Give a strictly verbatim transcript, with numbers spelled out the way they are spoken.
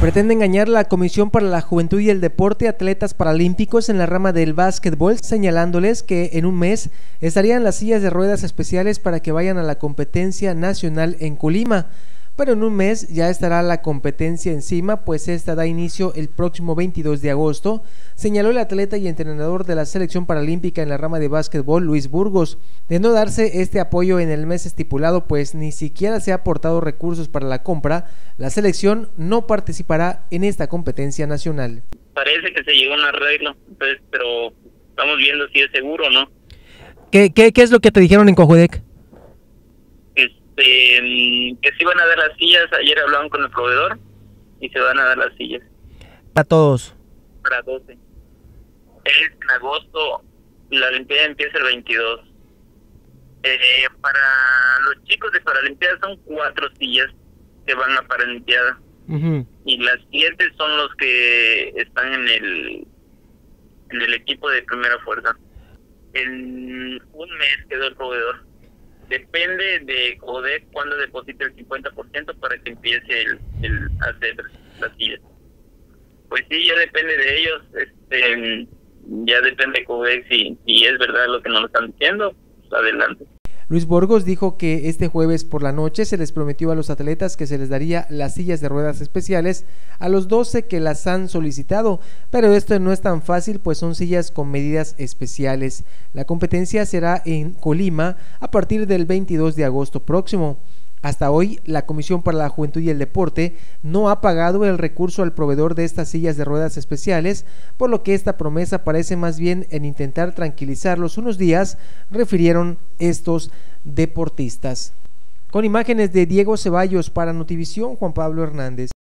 Pretende engañar la Comisión para la Juventud y el Deporte a atletas paralímpicos en la rama del básquetbol, señalándoles que en un mes estarían las sillas de ruedas especiales para que vayan a la competencia nacional en Colima. Pero en un mes ya estará la competencia encima, pues esta da inicio el próximo veintidós de agosto, señaló el atleta y entrenador de la selección paralímpica en la rama de básquetbol, Luis Burgos. De no darse este apoyo en el mes estipulado, pues ni siquiera se ha aportado recursos para la compra, la selección no participará en esta competencia nacional. Parece que se llegó a un arreglo, pues, pero estamos viendo si es seguro o no. ¿Qué, qué, qué es lo que te dijeron en Cojudec? Este, que se van a dar las sillas. Ayer hablaban con el proveedor y se van a dar las sillas. ¿Para todos? Para doce. Es en agosto, la Olimpiada empieza el veintidós. Eh, para los chicos de Paralimpiada son cuatro sillas que van a Paralimpiada. Uh-huh. Y las siete son los que están en el en el equipo de primera fuerza. En un mes quedó el proveedor. Depende de Cojudec cuando deposite el cincuenta por ciento para que empiece el, el hacer las sillas. Pues sí, ya depende de ellos. Este, ya depende de Cojudec si, si es verdad lo que nos están diciendo. Pues adelante. Luis Burgos dijo que este jueves por la noche se les prometió a los atletas que se les daría las sillas de ruedas especiales a los doce que las han solicitado, pero esto no es tan fácil, pues son sillas con medidas especiales. La competencia será en Colima a partir del veintidós de agosto próximo. Hasta hoy, la Comisión para la Juventud y el Deporte no ha pagado el recurso al proveedor de estas sillas de ruedas especiales, por lo que esta promesa parece más bien en intentar tranquilizarlos unos días, refirieron estos deportistas. Con imágenes de Diego Ceballos para Notivisión, Juan Pablo Hernández.